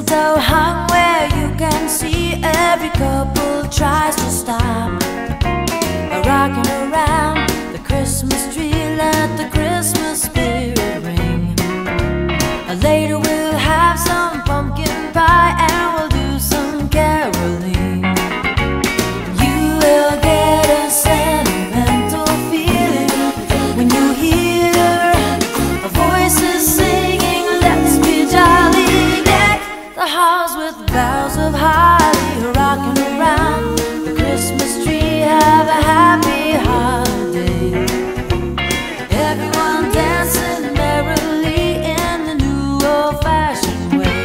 mistletoe hung where you can see every couple tries to stop. Rocking around the Christmas tree, let the Christmas spirit ring. Later we'll have some pumpkin pie and we'll do some caroling. You will get a sentimental feeling when you hear voices singing, let's be jolly. Deck the halls with boughs of holly, rocking around the Christmas tree. Have a happy holiday. Everyone dancing merrily in the new old-fashioned way.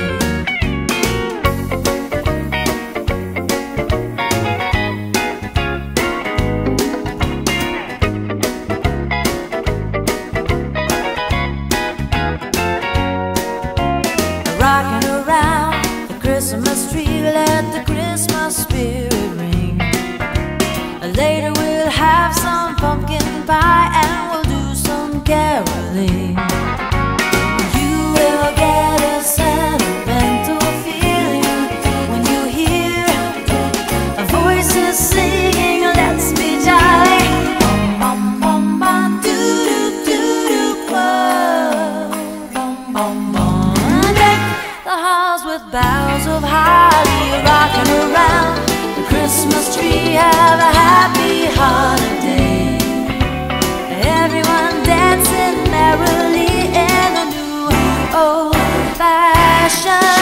Rocking around the Christmas tree, let the Christmas spirit ring. Later we'll have some pumpkin pie and we'll do some caroling. You will get a sentimental feeling when you hear voices singing, let's be jolly. Bum bum bum doo doo doo doo whoa. Bum bum bum. Deck the halls with boughs of holly, rocking around the Christmas tree. Have a happy holiday. Everyone dancing merrily in a new old-fashioned